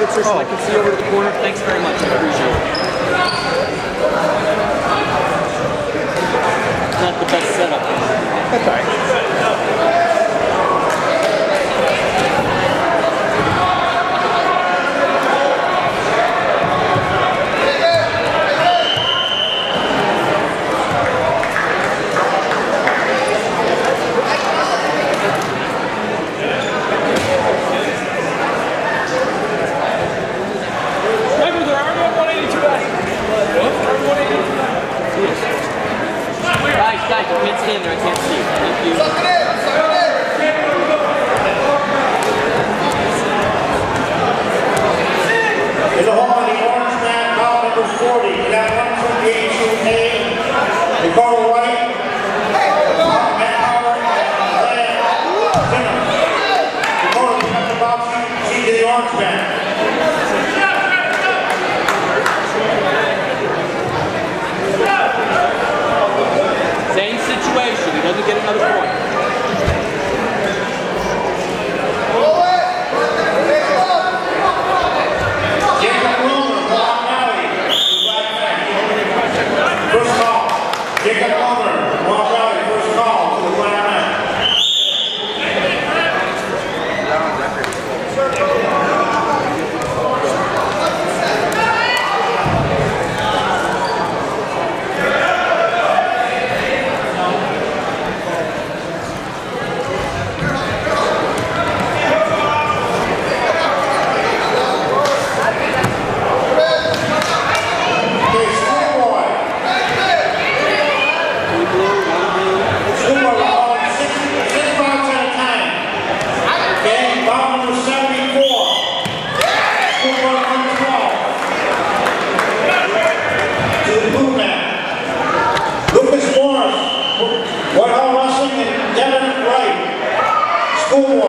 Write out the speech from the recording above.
sir, so I can see over to the corner. Thanks very much. I appreciate it. Not the best setup. That's all right. Guys, you can't stand there. I can't see. Thank you. Suck it in! Suck it in! In the hall, the orange man, foul number 40. You got one from the A2A. They go to right. Matt Howard. Center. They go to the box. See to the orange man. Same situation. He doesn't get another point. Jacob Wilmer, Block Valley. First call. Jacob Wilmer, Block Valley. First call to the black man. Lucas Morris, Whitehall Wrestling, and Devin Wright. School